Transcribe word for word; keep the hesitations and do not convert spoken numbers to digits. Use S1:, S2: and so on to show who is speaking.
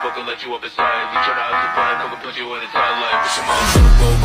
S1: fucking let you up inside. You try to have some fun, fucking put you in a tight life. Push 'em all.